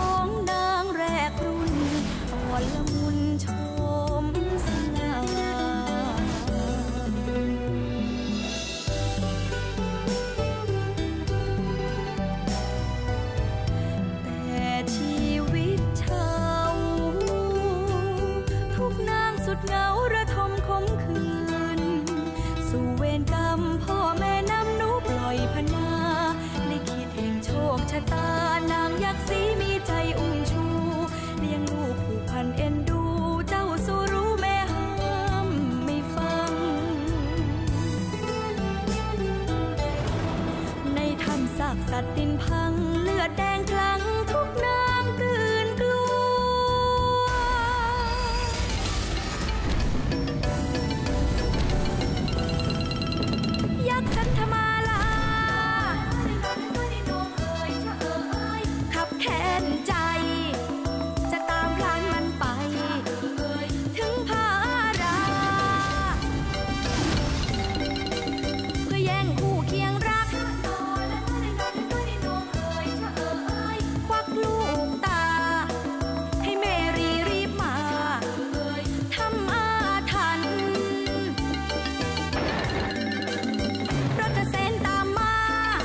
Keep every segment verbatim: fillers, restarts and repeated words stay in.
องนางแรกรุ่นอ่อนละมุนชมสง่าแต่ชีวิตชาวทุกนางสุดเหงาระทมขมขื่นสู่เวรกรรมพ่อแม่นำหนูปล่อยพนาลิขิตแห่งโชคชะตานางยักษ์สีมีใจอุ้มชูเลี้ยงลูกผูกพันเอ็นดูเจ้าสู่รู้แม่ห้ามไม่ฟังในถ้ำซากสัตว์ดินพังเลือดแดงคลั่งทุกนางตื่นกลัวยักษ์สันธมาลาขับแค้นใจจะตามพลานมันไปถึงพาราเพื่อแย่งคู่เคียงรักควักลูกตาให้เมรีรีบมาทำอาถรรพ์รถเส้นตามมา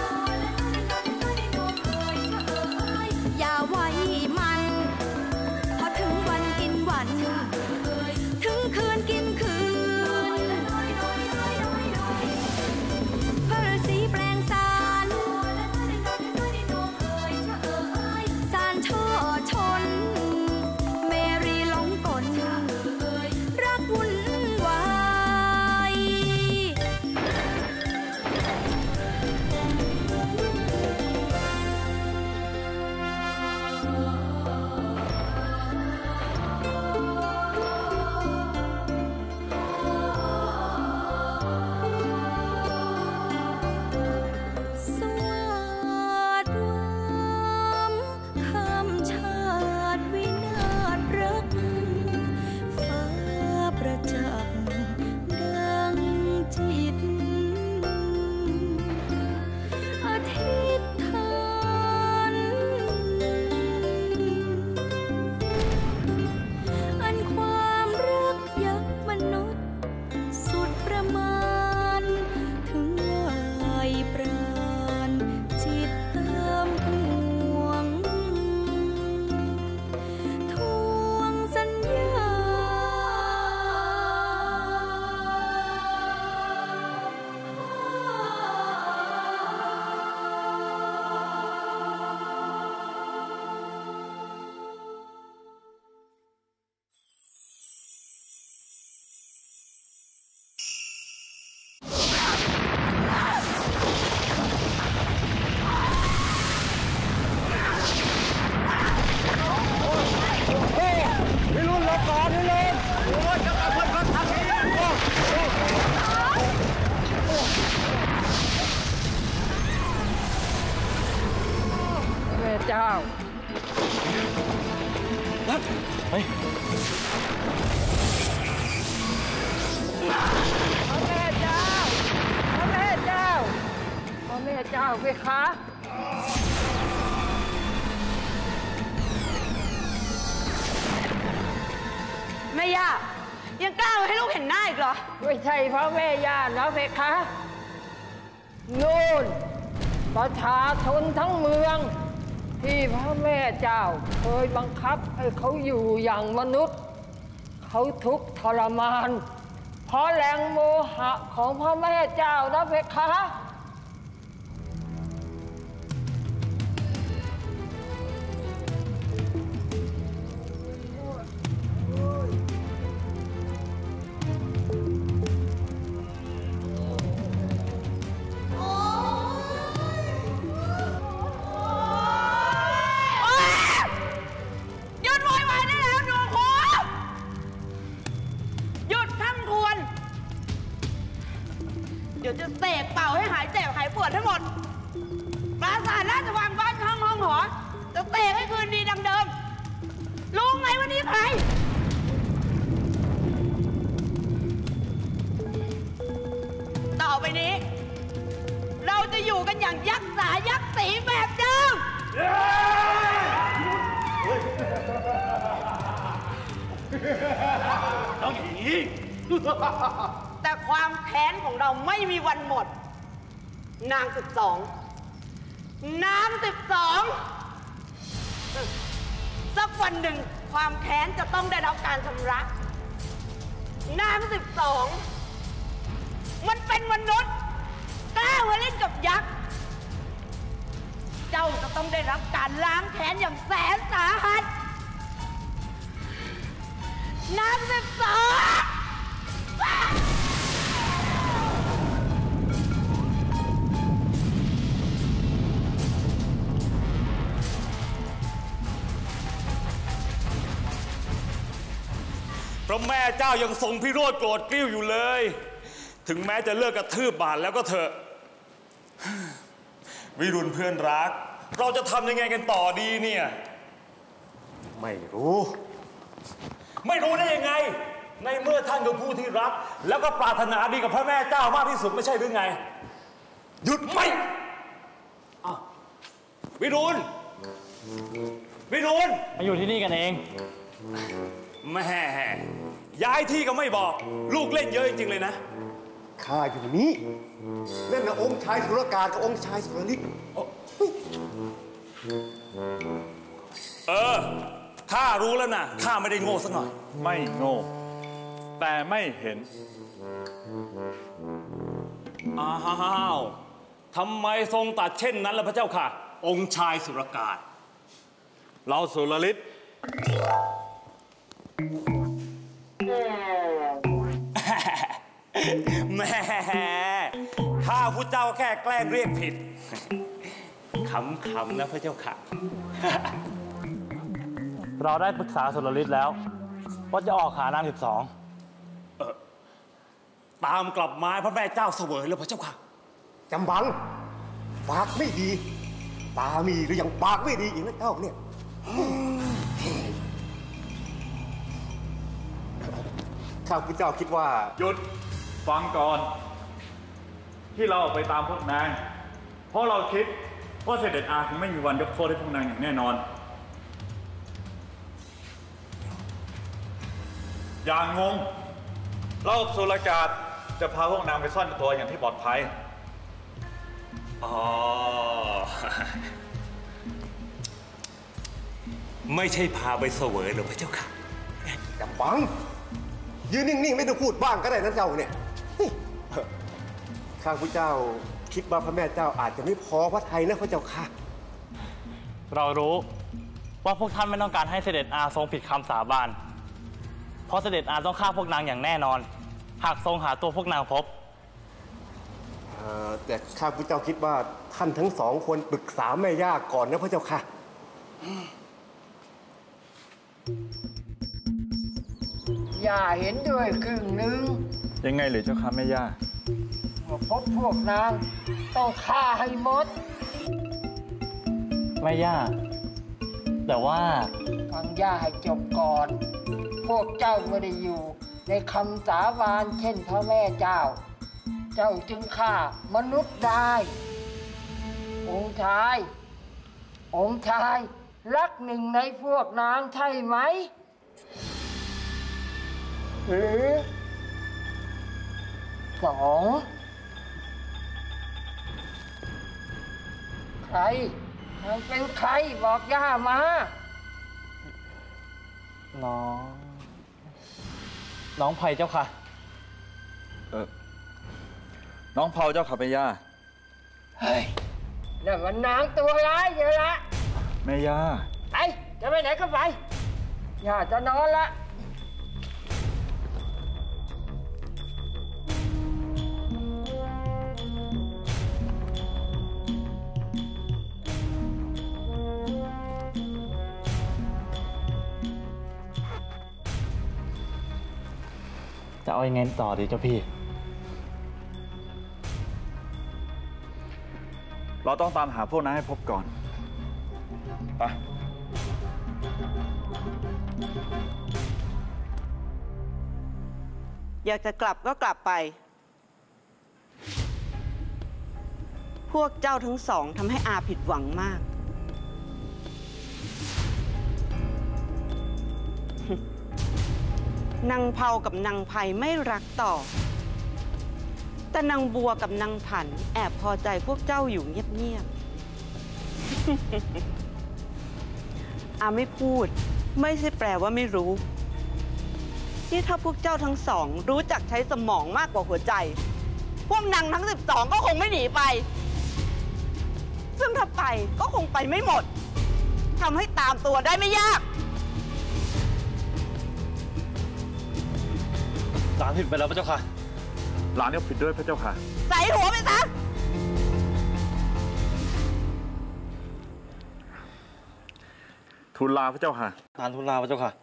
อย่าไว้มันพอถึงวันกินวันถึงคืนกินคืนพระฤาษีแปลงสารสารช่อชนเมรีหลงกลรักวุ่นวายสวัสดิ์วันคำชาติวินาศรักฟ้าประจักษ์ดังจิตอธิษฐานอันความรักยักษ์มนุษย์สุดประมาณถึงวายปราณจิตตามทวงทวงสัญญาพี่รุ่นรอก่อนพี่รุ่นโอ้ยจะเอาคนมาทำนี้แม่เจ้านัดไปพ่อแม่เจ้าพ่อแม่เจ้าพ่อแม่เจ้าเพคะแม่ย่ายังกล้าให้ลูกเห็นหน้าอีกเหรอไม่ใช่พระแม่ย่านะเพคะนู่นประชาชนทั้งเมืองที่พระแม่เจ้าเคยบังคับให้เขาอยู่อย่างมนุษย์เขาทุกข์ทรมานเพราะแรงโมหะของพระแม่เจ้านะเพคะดี๋ยวจะเสกเป่าให้หายเจ็บหายปวดทั้งหมดปราสาทราชวังบ้านช่างห้องหอจะเสกให้คืนดีดังเดิมรู้ไหมวันนี้ใครต่อไปนี้เราจะอยู่กันอย่างยักษ์สายักษ์สีแบบเดิมต้องอย่างนี้แต่ความแค้นของเราไม่มีวันหมด นางสิบสองนางสิบสองสักวันหนึ่งความแค้นจะต้องได้รับการชำระนางสิบสองมันเป็นมนุษย์กล้ามาเล่นกับยักษ์เจ้าจะต้องได้รับการล้างแค้นอย่างแสนสาหัสนางสิบสองพระแม่เจ้ายังทรงพิโรธโกรธกริ้วอยู่เลยถึงแม้จะเลิกกระทืบบาทแล้วก็เถอะวิรุณเพื่อนรักเราจะทำยังไงกันต่อดีเนี่ยไม่รู้ไม่รู้ได้ยังไงในเมื่อท่านคือผู้ที่รักแล้วก็ปรารถนาดีกับพระแม่เจ้ามากที่สุดไม่ใช่หรือไงหยุดไม่อ้าววิรุณวิรุณมาอยู่ที่นี่กันเองแม่ย้ายที่ก็ไม่บอกลูกเล่นเยอะจริงๆเลยนะข้าอยู่นี่เล่นนะองค์ชายสุรการกับองค์ชายสุรฤทธิ์เออข้ารู้แล้วนะข้าไม่ได้โง่สักหน่อยไม่โง่แต่ไม่เห็นอ้าวทำไมทรงตัดเช่นนั้นล่ะพระเจ้าค่ะองค์ชายสุรการเราสุรฤทธิ์แม่ข้าพุทธเจ้าแค่แกล้งเรียกผิดขำๆนะพระเจ้าค่ะเราได้ปรึกษาสุรฤทธิ์แล้วว่าจะออกหานางสิบสองตามกลับมาพระแม่เจ้าเสวยแล้วพระเจ้าค่ะจำบังปากไม่ดีตามีหรือยังปากไม่ดีอีกนะเจ้าเนี่ยข้าพุทธเจ้าคิดว่าหยุดฟังก่อนที่เราออกไปตามพวกนางเพราะเราคิดว่าเสด็จอาคงไม่มีวันยกโทษให้พวกนางอย่างแน่นอนอย่างงงเราสุรกาศจะพาพวกนางไปซ่อนตัวอย่างที่ปลอดภัยอ๋อไม่ใช่พาไปเสวยหรือพระเจ้าค่ะจำบังยืนนิ่งๆไม่ต้องพูดบ้างก็ได้นะเจ้าเนี่ยข้าพเจ้าคิดว่าพระแม่เจ้าอาจจะไม่พอพระทัยนะพระเจ้าค่ะเรารู้ว่าพวกท่านไม่ต้องการให้เสด็จอาทรงผิดคำสาบานเพราะเสด็จอาต้องฆ่าพวกนางอย่างแน่นอนหากทรงหาตัวพวกนางพบแต่ข้าพเจ้าคิดว่าท่านทั้งสองควรปรึกษาแม่ย่าก่อนนะพระเจ้าค่ะย่าเห็นด้วยครึ่งหนึ่งยังไงหรือเจ้าค่ะแม่ย่าว่าพบพวกนางต้องฆ่าให้หมดแม่ย่าแต่ว่าฟังย่าให้จบก่อนพวกเจ้าไม่ได้อยู่ในคำสาบานเช่นพระแม่เจ้าเจ้าจึงฆ่ามนุษย์ได้องค์ชายองค์ชายรักหนึ่งในพวกนางใช่ไหมหรือสองใครใครเป็นใครบอกย่ามาน้องน้องไผ่เจ้าค่ะเออน้องเผาเจ้าค่ะแม่ย่าเฮ้ยนั่นมันนางตัวร้ายเยอะละแม่ย่าไปจะไปไหนก็ไปย่าจะนอนละจะเอายังไงต่อดีเจ้าพี่เราต้องตามหาพวกนั้นให้พบก่อนไปอยากจะกลับก็กลับไปพวกเจ้าทั้งสองทำให้อาผิดหวังมากนางเผากับนางไผ่ไม่รักต่อแต่นางบัวกับนางผันแอบพอใจพวกเจ้าอยู่เงียบๆ อาไม่พูดไม่ใช่แปลว่าไม่รู้นี่ถ้าพวกเจ้าทั้งสองรู้จักใช้สมองมากกว่าหัวใจพวกนางทั้งสิบสองก็คงไม่หนีไปซึ่งถ้าไปก็คงไปไม่หมดทำให้ตามตัวได้ไม่ยากหลานผิดไปแล้วพระเจ้าค่ะหลานก็ผิดด้วยพระเจ้าค่ะใส่หัวไปซะทูลลาพระเจ้าค่ะหลานทูลลาพระเจ้าค่ะ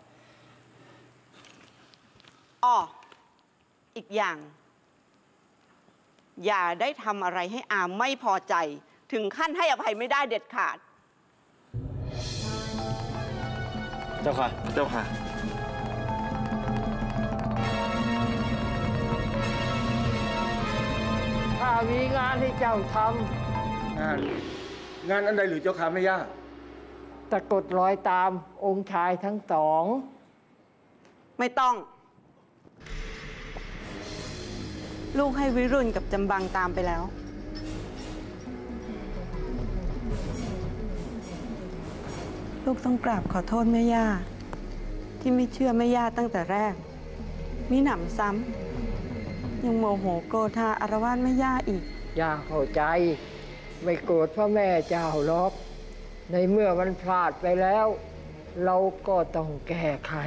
อ้ออีกอย่างอย่าได้ทำอะไรให้อามไม่พอใจถึงขั้นให้อภัยไม่ได้เด็ดขาดเจ้าค่ะเจ้าค่ะข้ามีงานให้เจ้าทำงานงานอันใดหรือเจ้าค่ะแม่ย่าตะกดรอยตามองค์ชายทั้งสองไม่ต้องลูกให้วิรุณกับจำบังตามไปแล้วลูกต้องกราบขอโทษแม่ย่าที่ไม่เชื่อแม่ย่าตั้งแต่แรกมิหนำซ้ำยังโมโหโกรธาอารวาสแม่ย่าอีกย่าเข้าใจไม่โกรธพ่อแม่เจ้าหรอกในเมื่อมันพลาดไปแล้วเราก็ต้องแก้ไข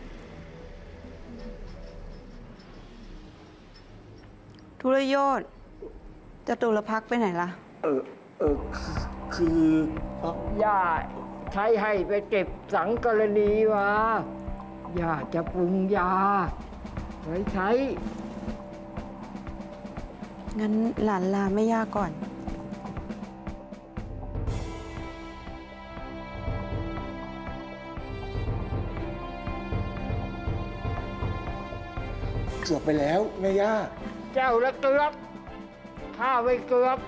ธุรโยชน์จตุรพักษ์ไปไหนล่ะเออเออคือย่าใช้ให้ไปเก็บสังกรณีมาอย่าจะปรุงยาไว้ใช้งั้นหลานลาไม่ยากก่อนเกือบไปแล้วแม่ย่าเจ้าละเกือบข้าไม่เกือบ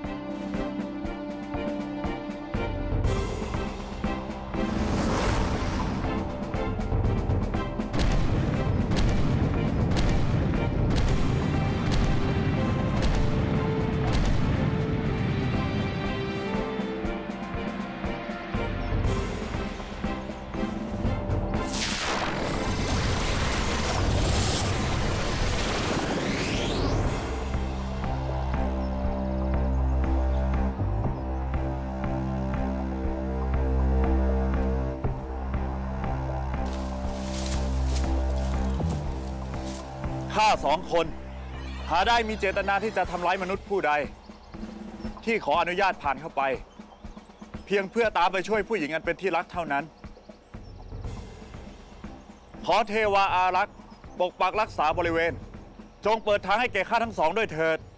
ข้าสองคนหาได้มีเจตนาที่จะทำร้ายมนุษย์ผู้ใดที่ขออนุญาตผ่านเข้าไปเพียงเพื่อตามไปช่วยผู้หญิงอันเป็นที่รักเท่านั้นขอเทวาอารักษ์ปกปักรักษาบริเวณจงเปิดทางให้แก่ข้าทั้งสองด้วยเถิด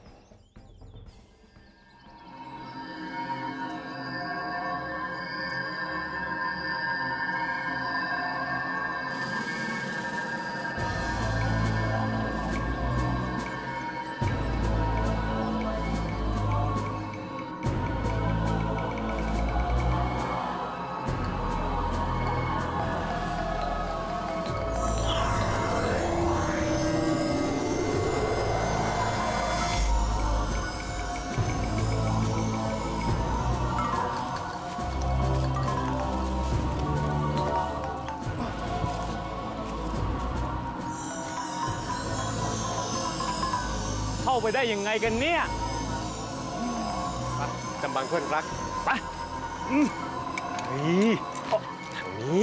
เข้าไปได้ยังไงกันเนี่ยจำบังเพื่อนรักไปนี่ทางนี้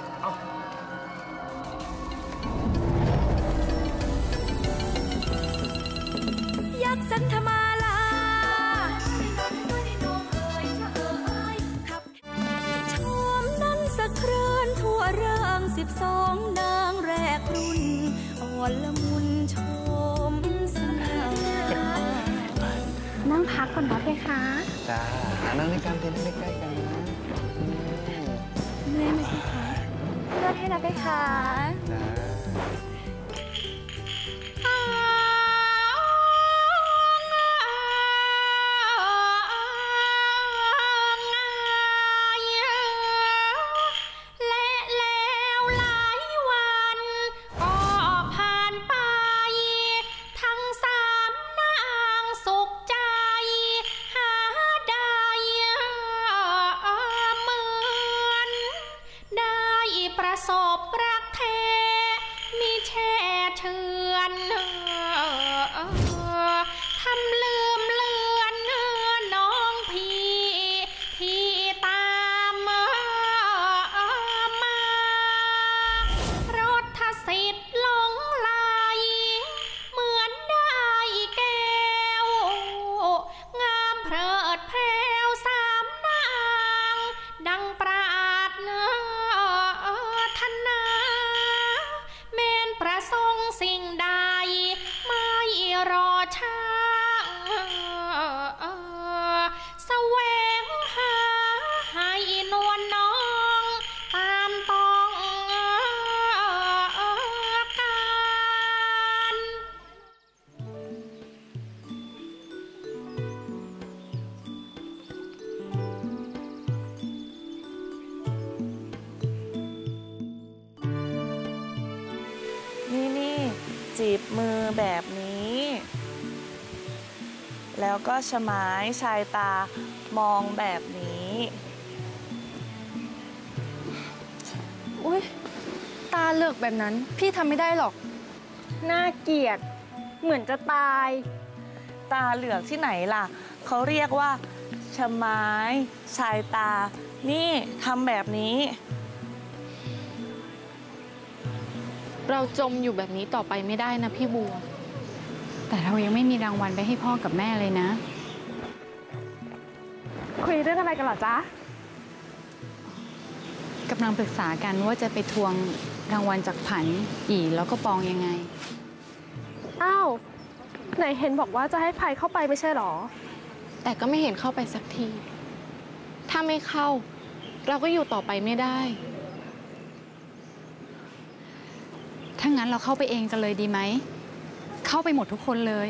ยักษ์สันธมาลาชมนั้นสะเคลื่อนทั่วร่างสิบสองนางแรกรุ่นอ่อนละมุนชมสง่านั่งพักก่อนนะเพคะจ้านั่งในการเต้นใกล้ๆกันนะเมื่อยไหมเพคะนวดให้นะเพคะจ้าและแล้วหลายวันก่อประสบรักแท้มีแช่เชือนทำลืมเลือนน้องพี่ที่ตามมารถสิทธิ์หลงไหลเหมือนได้แก้วงามเพลิดเพลวสามนางดังปราดธนาเมนประสงค์สิ่งใดไม่รอช้าแสวงหาให้นวลน้องตามต้องการนี่นี่จีบมือแบบนี้ แล้วก็ชะมายชายตามองแบบนี้อุ้ยตาเหลือกแบบนั้นพี่ทำไม่ได้หรอกน่าเกลียดเหมือนจะตายตาเหลือกที่ไหนล่ะเขาเรียกว่าชะมายชายตานี่ทำแบบนี้เราจมอยู่แบบนี้ต่อไปไม่ได้นะพี่บัวแต่เรายังไม่มีรางวัลไปให้พ่อกับแม่เลยนะคุยเรื่องอะไรกันหรอจ๊ะกำลังปรึกษากันว่าจะไปทวงรางวัลจากผันอีแล้วก็ปองยังไงอ้าวไหนเห็นบอกว่าจะให้ภัยเข้าไปไม่ใช่หรอแต่ก็ไม่เห็นเข้าไปสักทีถ้าไม่เข้าเราก็อยู่ต่อไปไม่ได้ถ้างั้นเราเข้าไปเองกันเลยดีไหมเข้าไปหมดทุกคนเลย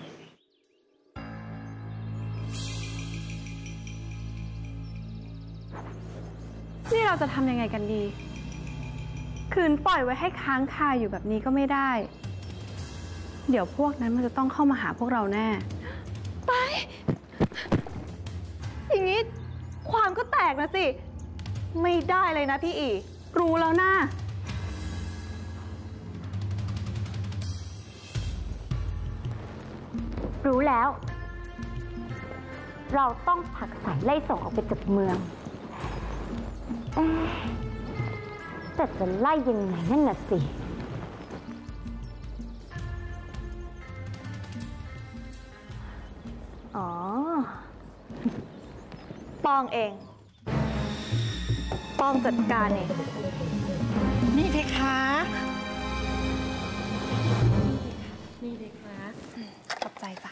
นี่เราจะทำยังไงกันดีคืนปล่อยไว้ให้ค้างคาอยู่แบบนี้ก็ไม่ได้เดี๋ยวพวกนั้นมันจะต้องเข้ามาหาพวกเราแน่ไปอย่างนี้ความก็แตกนะสิไม่ได้เลยนะพี่อีรู้แล้วนะรู้แล้ว เราต้องผลักสายไล่ส่งออกไปจากเมืองแต่จะไล่ยังไงนั่นน่ะสิอ๋อปองเองปองจัดการเองนี่เพคะนี่เพคะขอบใจจ้ะ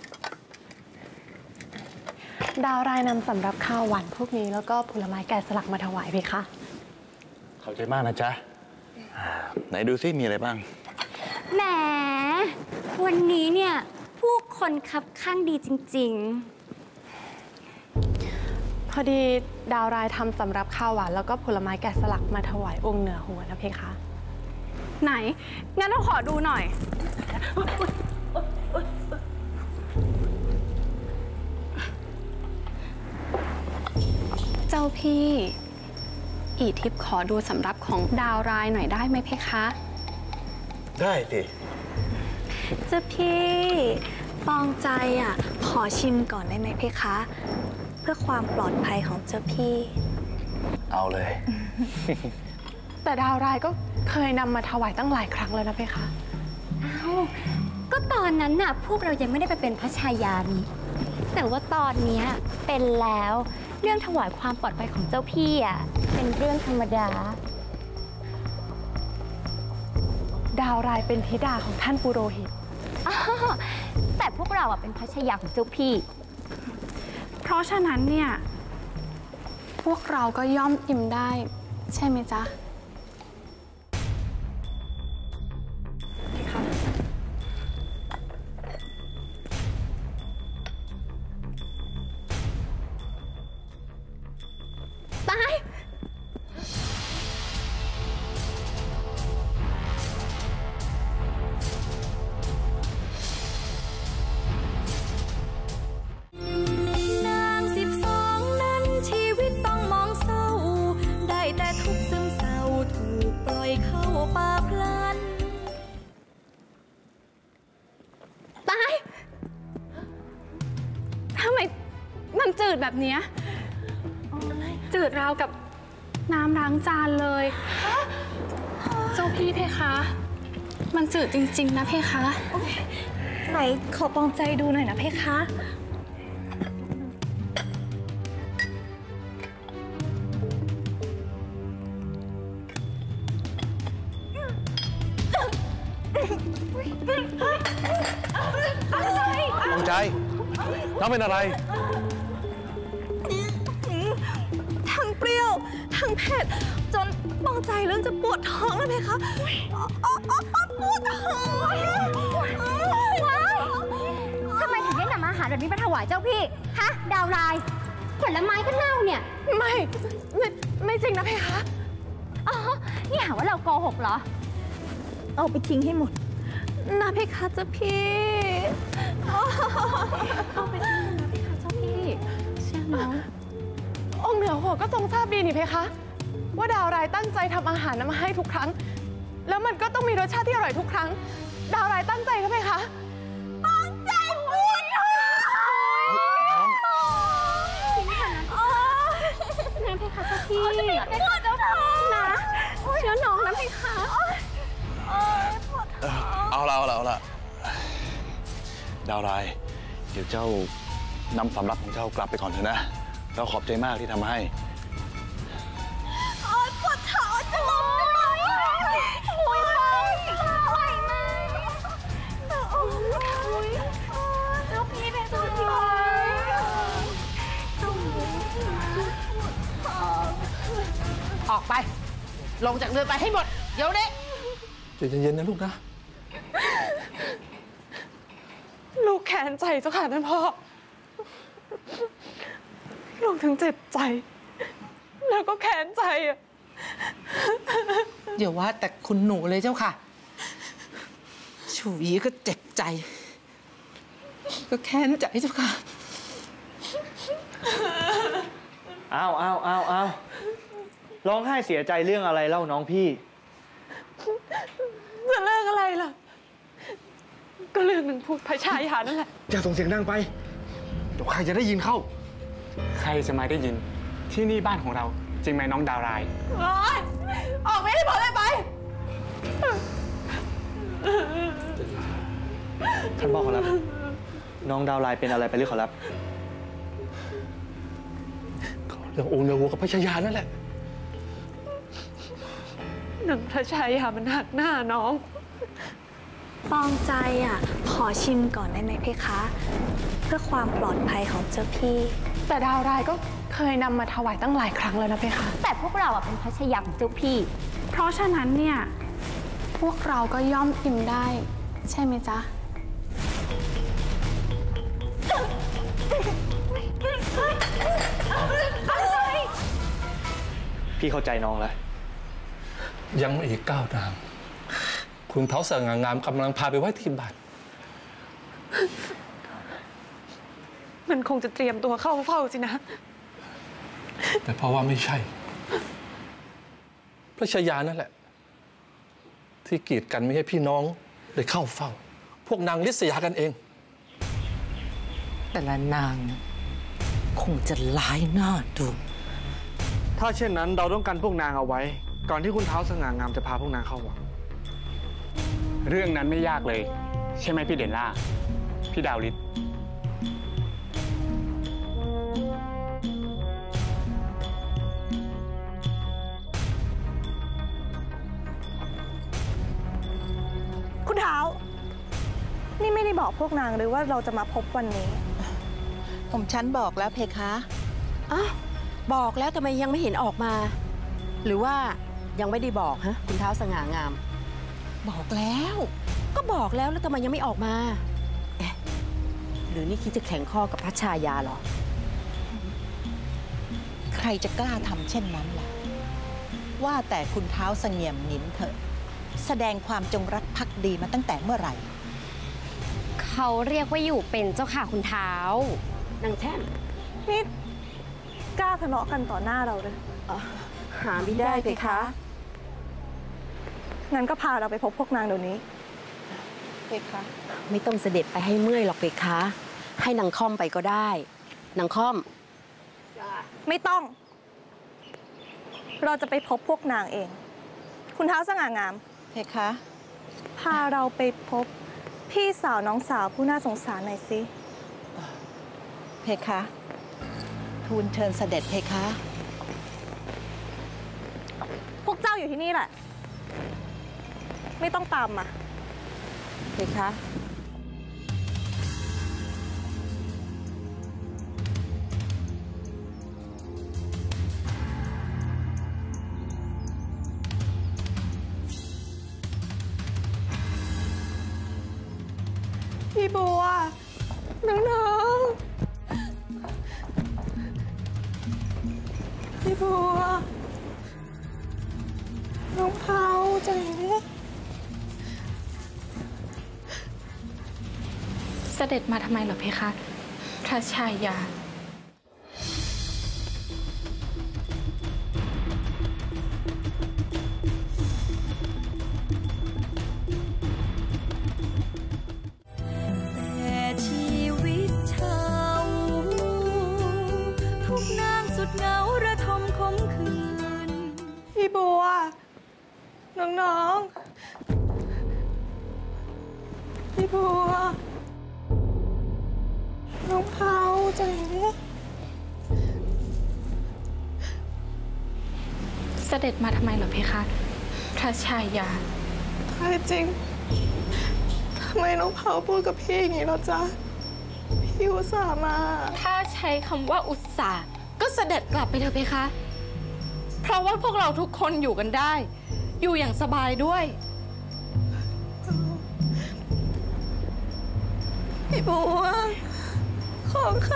ดาวรายนำสำรับข้าวหวานพวกนี้แล้วก็ผลไม้แกะสลักมาถวายเพคะขอบใจมากนะจ๊ะไหนดูซิมีอะไรบ้างแหมวันนี้เนี่ยผู้คนคับข้างดีจริงๆพอดีดาวรายทำสำรับข้าวหวานแล้วก็ผลไม้แกะสลักมาถวายองค์เหนือหัวนะเพคะไหนงั้นเราขอดูหน่อยเจ้าพี่อีทิพย์ขอดูสำรับของดาวรายหน่อยได้ไหมเพคะได้สิเจ้าพี่ปองใจอ่ะขอชิมก่อนได้ไหมเพคะเพื่อความปลอดภัยของเจ้าพี่เอาเลยแต่ดาวรายก็เคยนำมาถวายตั้งหลายครั้งแล้วนะเพคะอ้าวก็ตอนนั้นน่ะพวกเรายังไม่ได้ไปเป็นพระชายานี่แต่ว่าตอนนี้เป็นแล้วเรื่องถวายความปลอดภัยของเจ้าพี่อ่ะเป็นเรื่องธรรมดาดาวรายเป็นธิดาของท่านปุโรหิตแต่พวกเราอ่ะเป็นพระชายาของเจ้าพี่เพราะฉะนั้นเนี่ยพวกเราก็ย่อมอิ่มได้ใช่ไหมจ๊ะตายนางสิบสองนั้นชีวิตต้องมองเศร้าได้แต่ทุกข์ซึมเศร้าจืดแบบเนี้ยจืดราวกับน้ำล้างจานเลยเจ้าพี่เพคะ มันจืดจริงๆนะเพคะไหนขอปองใจดูหน่อยนะเพคะปองใจน้องเป็นอะไรทั้งเปรี้ยวทั้งเผ็ดจนปองใจเริ่มจะปวดท้องแล้วเพคะปวดท้องว้ายทำไมถึงได้นำอาหารแบบนี้มาถวายเจ้าพี่ฮะดาวลายผลไม้ก็เน่าเนี่ยไม่ไม่ไม่จริงนะเพคะอ๋อนี่หาว่าเราโกหกเหรอเอาไปทิ้งให้หมดนะเพคะเจ้าพี่เอาไปทิ้งนะเพคะเจ้าพี่เชื่อน้ององค์เหนือหัวก็ทรงทราบดีนี่เพคะว่าดาวร้ายตั้งใจทำอาหารนำมาให้ทุกครั้งแล้วมันก็ต้องมีรสชาติที่อร่อยทุกครั้งดาวร้ายตั้งใจก็เพคะตั้งใจพูดค่ะน้ำเพคะเจ้าพี่เจ้าท้องนะเชื้อน้องนะเพคะเอาละเอาละเอาละดาวร้ายเดี๋ยวเจ้านำสำรับของเจ้ากลับไปก่อนเถอะนะเราขอบใจมากที่ทำให้ปวดท้องจะล้มจะล้มโอ้ยไหวไหมโอ้ยเจ้าพี่เป็นเจ้าพี่ออกไปลงจากเรือไปให้หมดเดี๋ยวนี้ใจเย็นๆนะลูกนะลูกแค้นใจเจ้าค่ะท่านพ่อลูกถึงเจ็บใจแล้วก็แค้นใจอ่ะเดี๋ยวว่าแต่คุณหนูเลยเจ้าค่ะชูยีก็เจ็บใจก็แค้นใจเจ้าค่ะอ้าวอ้าวอ้าวอ้าวร้องไห้เสียใจเรื่องอะไรเล่าน้องพี่จะเลิกอะไรล่ะก็เรื่องหนึ่งพูดพระชายานั่นแหละอย่าส่งเสียงดังไปเดี๋ยวใครจะได้ยินเข้าใครจะมาได้ยินที่นี่บ้านของเราจริงไหมน้องดาวรายออกไปให้หมดเลยไปท่านพ่อขอรับน้องดาวรายเป็นอะไรไปหรือขอรับเรื่ององค์เหนือหัวกับพระชายานั่นแหละหนังพระชายามันหักหน้าน้องปองใจอ่ะขอชิมก่อนได้ไหมเพคะเพื่อความปลอดภัยของเจ้าพี่แต่ดาวรายก็เคยนำมาถวายตั้งหลายครั้งแล้วนะเพคะแต่พวกเราอ่ะเป็นพระชายาของเจ้าพี่เพราะฉะนั้นเนี่ยพวกเราก็ย่อมกินได้ใช่ไหมจ๊ะพี่เข้าใจน้องแล้วยังไม่อีกก้าวนางคุณเท้าสง่างามกำลังพาไปไว้ที่บ้านมันคงจะเตรียมตัวเข้าเฝ้าสินะแต่เพราะว่าไม่ใช่พระชายานั่นแหละที่กีดกันไม่ให้พี่น้องได้เข้าเฝ้าพวกนางลิษยากันเองแต่ละนางคงจะร้ายหน้าดูถ้าเช่นนั้นเราต้องกันพวกนางเอาไว้ก่อนที่คุณเท้าสง่างามจะพาพวกนางเข้าวังเรื่องนั้นไม่ยากเลยใช่ไหมพี่เด่นล่าพี่ดาวฤทธิ์คุณเท้านี่ไม่ได้บอกพวกนางหรือว่าเราจะมาพบวันนี้ผมฉันบอกแล้วเพคะอ้าวบอกแล้วทำไมยังไม่เห็นออกมาหรือว่ายังไม่ได้บอกฮะคุณเท้าสง่างามบอกแล้วก็บอกแล้วแล้วทำไมยังไม่ออกมาเอ๊ะหรือนี่คิดจะแข่งข้อกับพระชายาหรอใครจะกล้าทำเช่นนั้นล่ะว่าแต่คุณเท้าเสงี่ยมหนินเถอะแสดงความจงรักภักดีมาตั้งแต่เมื่อไหร่เขาเรียกว่าอยู่เป็นเจ้าค่ะคุณเท้านางแช่มนี่กล้าทะเลาะกันต่อหน้าเราเลยหาไม่ได้เพคะงั้นก็พาเราไปพบพวกนางเดี๋ยวนี้เพคะไม่ต้องเสด็จไปให้เมื่อยหรอกเพคะให้นางค่อมไปก็ได้นางค่อมไม่ต้อง เราจะไปพบพวกนางเอง คุณเท้าสง่างามเพคะ พาเราไปพบพี่สาวน้องสาวผู้น่าสงสารหน่อยสิเพคะทูลเชิญเสด็จเพคะพวกเจ้าอยู่ที่นี่แหละ ไม่ต้องตามมาเพคะพี่บัว น้องๆพี่บัว น้องเผาใจเนี้ยเสด็จมาทำไมเหรอเพคะพระชายาแต่ชีวิตชาวทุกนางสุดเหงาระทมขมขื่นพี่บัว น้องๆพี่บัว น้องเผาใจเนี้ยเสด็จมาทำไมเหรอเพคะพระชายาใช่จริง ทำไมน้องเผาพูดกับพี่อย่างนี้ล่ะจ๊ะ พี่อุตส่าห์มาถ้าใช้คำว่าอุตส่าห์ก็เสด็จกลับไปเถอะเพคะ เพราะว่าพวกเราทุกคนอยู่กันได้ อยู่อย่างสบายด้วยพี่บัว ของใคร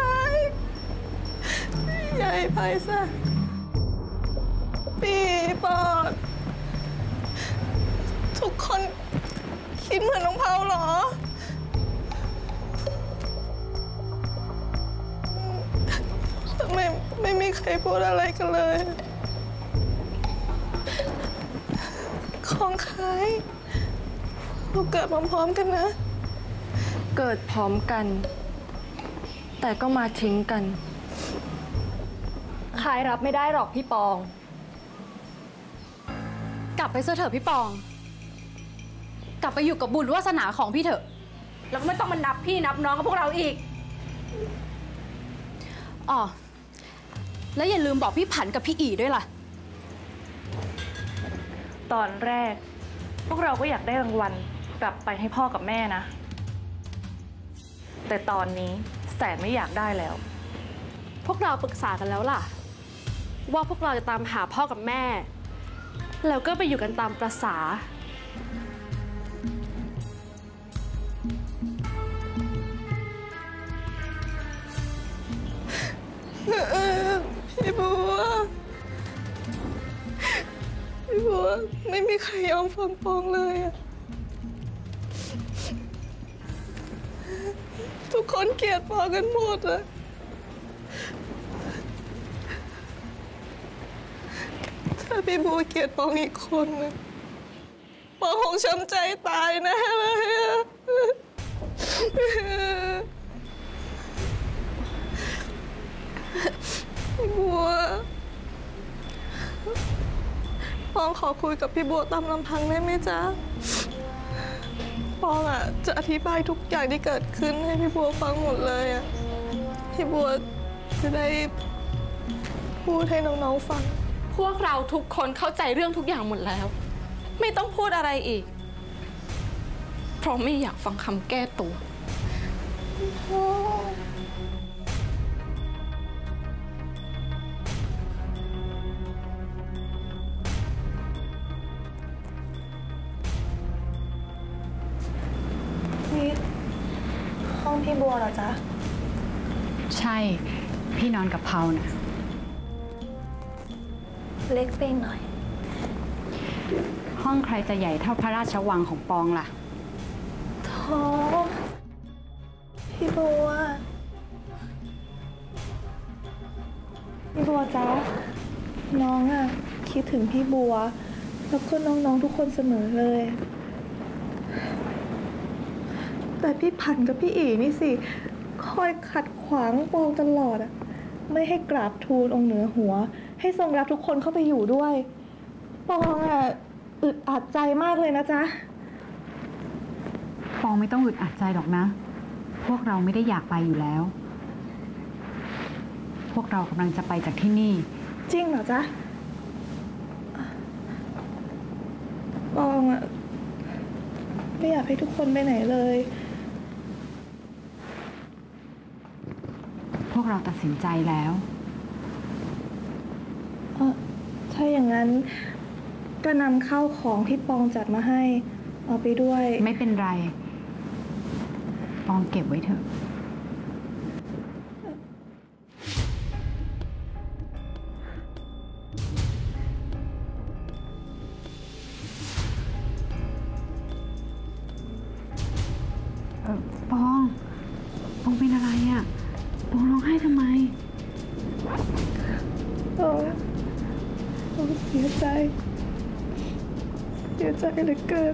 ใหญ่ไปซะปีปอด ทุกคนคิดเหมือนน้องเผาเหรอทำไมไม่มีใครพูดอะไรกันเลย ของใครเราเกิดพร้อมๆกันนะเกิดพร้อมกัน แต่ก็มาทิ้งกันขายรับไม่ได้หรอกพี่ปองกลับไปเถอะพี่ปอง กลับไปอยู่กับบุญวาสนาของพี่เถอะแล้วก็ไม่ต้องมานับพี่นับน้องกับพวกเราอีกอ๋อ แล้วอย่าลืมบอกพี่ผันกับพี่อีด้วยล่ะตอนแรก พวกเราก็อยากได้รางวัลกลับไปให้พ่อกับแม่นะ แต่ตอนนี้แสนไม่อยากได้แล้วพวกเราปรึกษากันแล้วล่ะ ว่าพวกเราจะตามหาพ่อกับแม่ แล้วก็ไปอยู่กันตามประสาพี่บัว พี่บัว ไม่มีใครยอมฟังปองเลยอะทุกคนเกลียดปองกันหมดอะถ้าพี่บัวเกลียดปองอีกคนนะปองคงช้ำใจตายแน่เลยอะพี่บัว ปองขอคุยกับพี่บัวตามลำพังได้ไหมจ๊ะ ปองอ่ะจะอธิบายทุกอย่างที่เกิดขึ้นให้พี่บัวฟังหมดเลยอ่ะ พี่บัวจะได้พูดให้น้องๆฟังพวกเราทุกคนเข้าใจเรื่องทุกอย่างหมดแล้ว ไม่ต้องพูดอะไรอีก เพราะไม่อยากฟังคำแก้ตัวนี่ห้องพี่บัวเหรอจ๊ะใช่ พี่นอนกับเผานะเล็กไปหน่อยห้องใครจะใหญ่เท่าพระราชวังของปองล่ะท้อพี่บัว พี่บัวจ๊ะ น้องอ่ะคิดถึงพี่บัว แล้วก็น้องๆทุกคนเสมอเลย แต่พี่พันกับพี่อีนี่สิ คอยขัดขวางปองตลอดอ่ะไม่ให้กราบทูลองค์เหนือหัว ให้ทรงรับทุกคนเข้าไปอยู่ด้วยปองอ่ะอึดอัดใจมากเลยนะจ๊ะปองไม่ต้องอึดอัดใจหรอกนะ พวกเราไม่ได้อยากไปอยู่แล้ว พวกเรากำลังจะไปจากที่นี่จริงเหรอจ๊ะปองอ่ะไม่อยากให้ทุกคนไปไหนเลยพวกเราตัดสินใจแล้วเออถ้าอย่างนั้นก็นำข้าวของที่ปองจัดมาให้เอาไปด้วยไม่เป็นไรปองเก็บไว้เถอะปองปองเป็นอะไรอ่ะปองร้องไห้ทำไมปองปองเสียใจเสียใจเหลือเกิน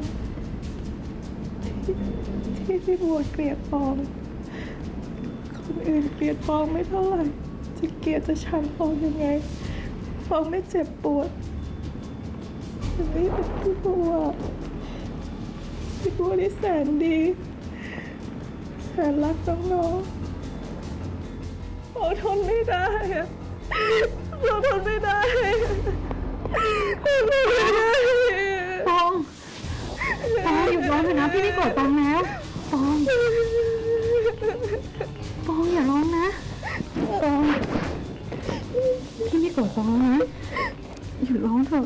ที่ที่บัวเกลียดปองคนอื่นเกลียดปองไม่เท่าไหร่จะเกลียดจะชังปองยังไงปองไม่เจ็บปวดจะไม่เป็นพี่บัวพี่บัวนี่แสนดีแสนรักน้องๆปองทนไม่ได้อะปองทนไม่ได้ปองทนไม่ได้ปองปองหยุดร้องเถอะนะพี่ไม่โกรธปองแล้วปองปองอย่าร้องนะปองพี่ไม่โกรธปองนะหยุดร้องเถอะ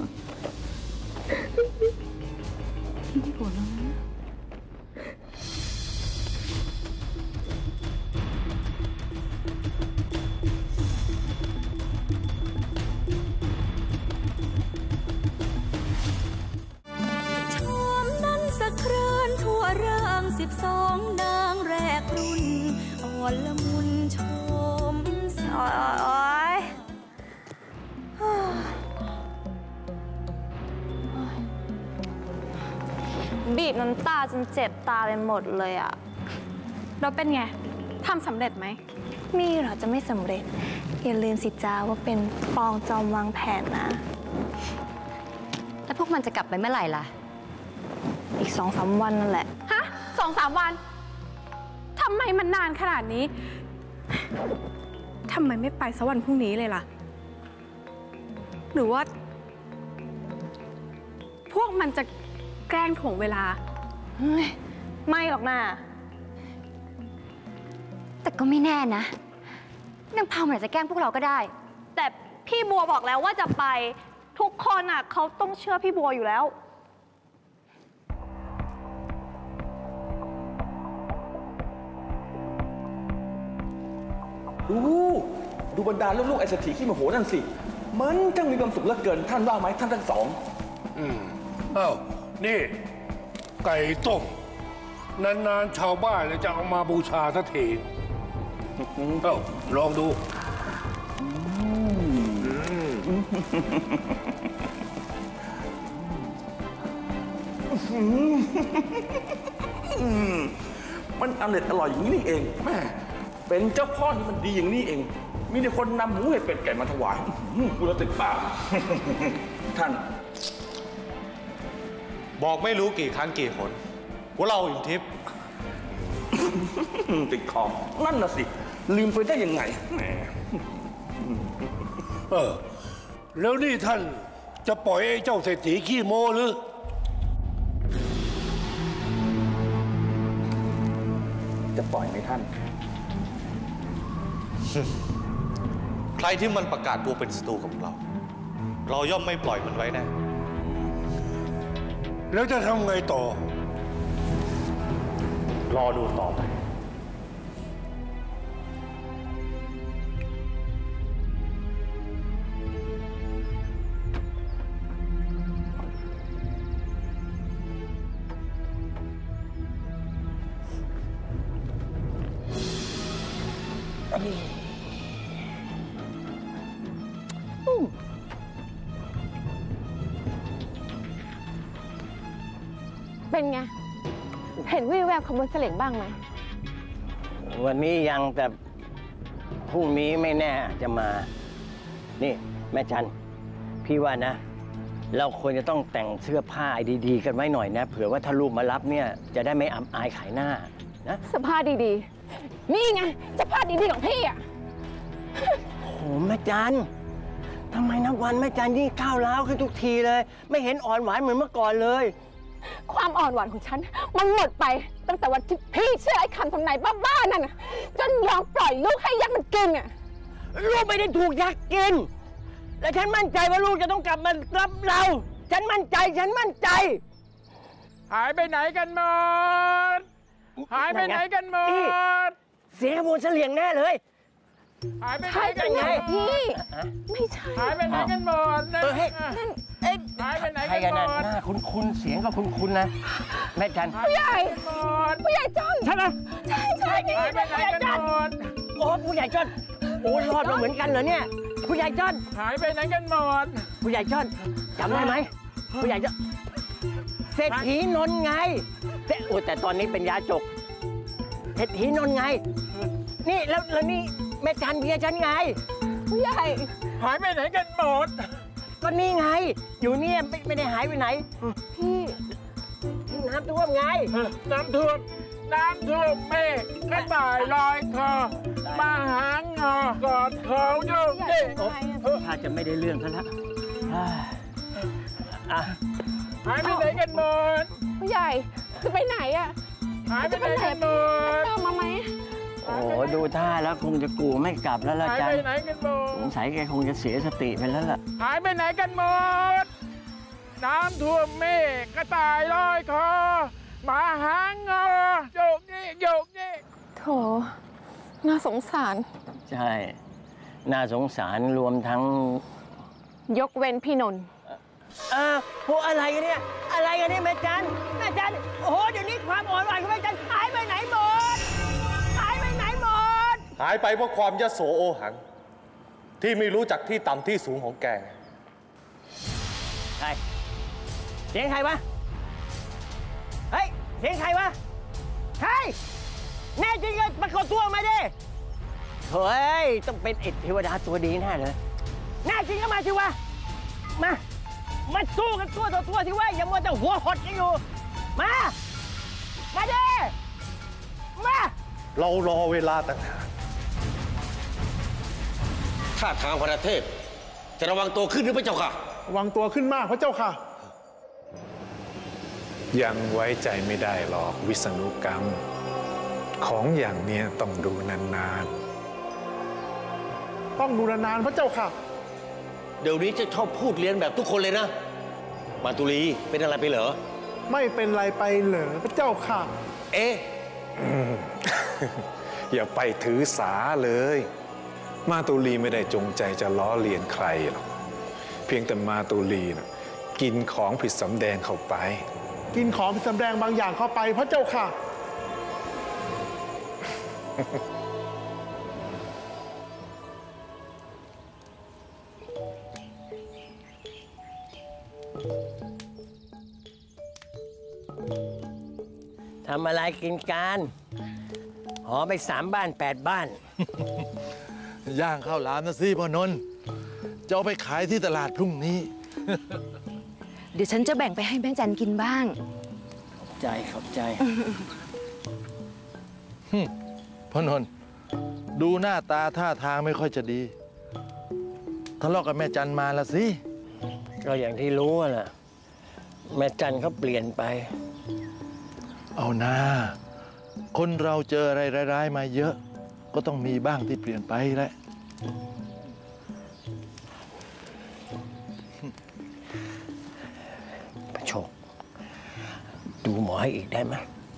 พี่ไม่โกรธแล้วนะสิบสองนางแรกรุ่นอ่อนละมุนชมสอยบีบน้ำตาจนเจ็บตาไปหมดเลยอะเราเป็นไงทำสำเร็จไหมมีเหรอจะไม่สำเร็จอย่าลืมสิจ้าว่าเป็นปองจอมวางแผนนะแล้วพวกมันจะกลับไปเมื่อไหร่ล่ะอีกสองสามวันนั่นแหละฮะสองสามวันทำไมมันนานขนาดนี้ทำไมไม่ไปสักวันพรุ่งนี้เลยล่ะหรือว่าพวกมันจะแกล้งถ่วงเวลาไม่หรอกนะแต่ก็ไม่แน่นะนางพาวมันอาจจะแกล้งพวกเราก็ได้แต่พี่บัวบอกแล้วว่าจะไปทุกคนอ่ะเขาต้องเชื่อพี่บัวอยู่แล้วดูดูบรรดาลูกๆไอ้เศรษฐีขี้โมโหนั่นสิมันจังมีความสุขเหลือเกินท่านว่าไหมท่านทั้งสองอืมเอ้านี่ไก่ต้มนานๆชาวบ้านเลยจะเอามาบูชาสักทีเอ้าลองดูมันอร่อยอร่อยอย่างนี้นี่เองแม่เป็นเจ้าพ่อที่มันดีอย่างนี้เองมีแต่คนนำหมูเห็ดเป็ดไก่มาถวายกูละติดปากท่านบอกไม่รู้กี่ครั้งกี่คนว่าเราอยู่ทิพย์ติดคอนั่นน่ะสิลืมไปได้ยังไงแหมเออแล้วนี่ท่านจะปล่อยไอ้เจ้าเศรษฐีขี้โม้หรือจะปล่อยไหมท่านใครที่มันประกาศตัวเป็นศัตรูกับเราเราย่อมไม่ปล่อยมันไว้แน่แล้วจะทำไงต่อรอดูต่อไปเป็นไงเห็นวิวแววขบวนเสลี่ยงบ้างไหมวันนี้ยังแต่พรุ่งนี้ไม่แน่จะมา นี่แม่จันพี่ว่านะ เราควรจะต้องแต่งเสื้อผ้าดีๆกันไว้หน่อยนะ เผื่อว่าถ้าลูกมารับเนี่ยจะได้ไม่อับอายขายหน้านะเสื้อผ้าดีๆนี่ไงเสื้อผ้าดีๆของพี่อ่ะโอ้โหแม่จันทำไมนับวันแม่จันยิ่งก้าวร้าวขึ้นทุกทีเลย ไม่เห็นอ่อนหวานเหมือนเมื่อก่อนเลยความอ่อนหวานของฉันมันหมดไปตั้งแต่วันที่พี่เชื่อไอ้คำทำนายบ้าๆนั่นน่ะจนยอมปล่อยลูกให้ยักษ์มันกินอ่ะลูกไม่ได้ถูกยักษ์กินและฉันมั่นใจว่าลูกจะต้องกลับมารับเราฉันมั่นใจฉันมั่นใจหายไปไหนกันหมดหายไปไหนกันหมดเสียงขบวนเฉลียงแน่เลยหายไปไหนกันหมดพี่ไม่ใช่หายไปไหนกันหมดนั่นหายไปไหนกันหมดหน้าคุ้นๆเสียงก็คุ้นๆนะแม่จันผู้ใหญ่ผู้ใหญ่จอนใช่ไหมใช่ใช่หายไปไหนกันหมดโอ้ผู้ใหญ่จอนโอ้รอดมาเหมือนกันเหรอเนี่ยผู้ใหญ่จอนหายไปไหนกันหมดผู้ใหญ่จอนจำได้ไหมผู้ใหญ่จอนเศรษฐีนนท์ไงโอ้แต่ตอนนี้เป็นยาจกเศรษฐีนนท์ไงนี่แล้วแล้วนี่แม่จันเพียฉันไงผู้ใหญ่หายไปไหนกันหมดก็นี่ไงอยู่เนี่ยไม่ไม่ได้หายไปไหนพี่น้ำท่วมไงน้ำท่วมน้ำท่วมเมฆกระต่ายลอยคอมาหางอกอดเขาโยกเย้ถ้าจะไม่ได้เรื่องซะแล้วหายไปไหนกันหมดผู้ใหญ่จะไปไหนอ่ะหายไปไหนกันหมดตามมาไหมโอ้ดูท่าแล้วคงจะกูไม่กลับแล้วล่ะจันหายไปไหนกันหมดสงสัยแกคงจะเสียสติไปแล้วล่ะหายไปไหนกันหมดน้ำท่วมเมฆกระต่ายลอยคอหมาหางงอโยกเยกโยกเยกโถน่าสงสารใช่น่าสงสารรวมทั้งยกเว้นพี่นนท์เออพวกอะไรกันเนี่ยอะไรกันเนี่ยแม่จันแม่จันโอ้โหเดี๋ยวนี้ความอ่อนหวานของแม่จันหายไปไหนหมดหายไปไหนหมดหายไปเพราะความยโสโอหังที่ไม่รู้จักที่ต่ำที่สูงของแกใครเสียงใครวะเฮ้ยเสียงใครวะใครแน่จริงก็ปรากฏตัวมาดิเฮ้ยต้องเป็นเอ็ดเทวดาตัวดีแน่เลยแน่จริงก็มาสิวะมามาสู้กันตัวต่อตัวที่ว่าอย่ามัวแต่หัวหดกันอยู่มามาดิมาเรารอเวลาต่างหากท่าทางพระเทพจะระวังตัวขึ้นหรือพระเจ้าค่ะระวังตัวขึ้นมากพระเจ้าค่ะยังไว้ใจไม่ได้หรอกวิษณุกรรมของอย่างเนี้ยต้องดูนานๆต้องดูนานๆพระเจ้าค่ะเดี๋ยวนี้จะชอบพูดเรียนแบบทุกคนเลยนะมาตุลีเป็นอะไรไปเหรอไม่เป็นไรไปเหรอพระเจ้าค่ะเอ๊ะอย่าไปถือสาเลยมาตุลีไม่ได้จงใจจะล้อเลียนใครหรอกเพียงแต่มาตุลีนะกินของผิดสำแดงเข้าไปกินของผิดสำแดงบางอย่างเข้าไปพระเจ้าค่ะทำอะไรกินกันหอไปสามบ้านแปดบ้านย่างข้าวหลามนะสิพ่อนนท์จะเอาไปขายที่ตลาดพรุ่งนี้เดี๋ยวฉันจะแบ่งไปให้แม่จันกินบ้างขอบใจขอบใจพ่อนนท์ดูหน้าตาท่าทางไม่ค่อยจะดีทะเลาะกับแม่จันมาละสิก็อย่างที่รู้แหละแม่จันเขาเปลี่ยนไปเอาหน้าคนเราเจออะไรร้ายๆมาเยอะก็ต้องมีบ้างที่เปลี่ยนไปแหละประโชคดูหมอให้อีกได้ไหม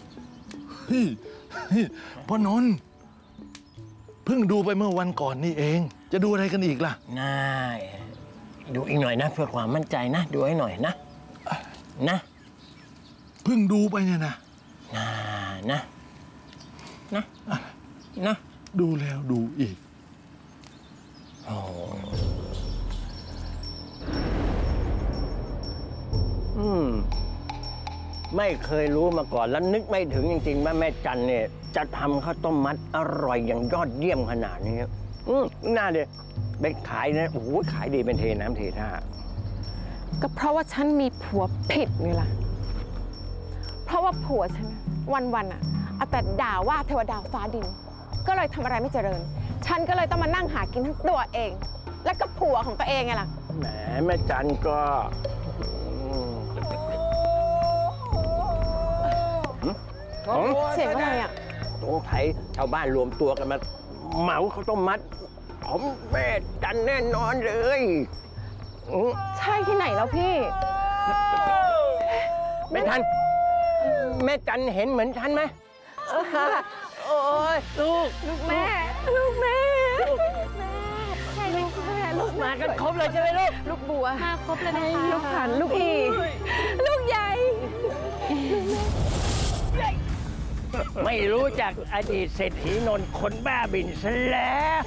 พ่อนนท์เพิ่งดูไปเมื่อวันก่อนนี่เองจะดูอะไรกันอีกล่ะน่าดูอีกหน่อยนะเพื่อความมั่นใจนะดูให้หน่อยนะนะเพิ่งดูไปเนี่ยนะนะนะนะนะดูแล้วดูอีกโอ้อืมไม่เคยรู้มาก่อนแล้วนึกไม่ถึงจริงๆว่าแม่จันเนี่ยจะทำข้าวต้มมัดอร่อยอย่างยอดเยี่ยมขนาดนี้อืมน่าเลยไปขายนะโอ้โหขายดีเป็นเทน้ำเทท่าก็เพราะว่าฉันมีผัวผิดไงล่ะเพราะว่าผัวฉันวันๆอ่ะเอาแต่ด่าว่าเทวดาฟ้าดินก็เลยทำอะไรไม่เจริญฉันก็เลยต้องมานั่งหากินทั้งตัวเองและก็ผัวของตัวเองไงล่ะแหมแม่จันก็เสียงอะไรอ่ะตรงไทยชาวบ้านรวมตัวกันมาเหมาข้าวต้มมัดของแม่จันแน่นอนเลยใช่ที่ไหนแล้วพี่ไม่ทันแม่จันเห็นเหมือนฉันไหมโอ้ยลูกลูกแม่ลูกแม่ลูกแม่ใช่ลูกแม่ลูกมากันครบเลยใช่ไหมลูกลูกบัวมาครบเลยนะคะลูกขันลูกอีลูกใหญ่ไม่รู้จักอดีตเศรษฐีนนท์คนบ้าบินซะแล้ว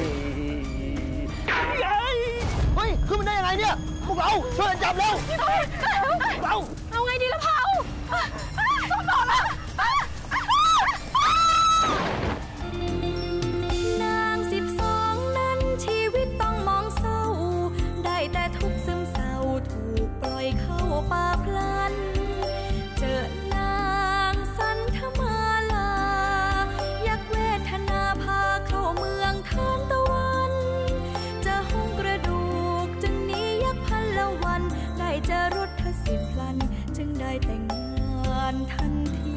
เฮ้ยขึ้นมาได้ยังไงเนี่ยพวกเราช่วยกันจับเร็วเราเอาไงดีล่ะเผาต้องต่อละนางสิบสองนั้นชีวิตต้องมองเศร้าได้แต่ทุกข์ซึมเศร้าถูกปล่อยเข้าป่าพลันเจอนางสันธมาลายักเวทนาพาเข้าเมืองทานตะวันจะหุงกระดูกจึงหนียักพันละวันได้จะรุดทศิพลันจึงได้แต่งงานทันที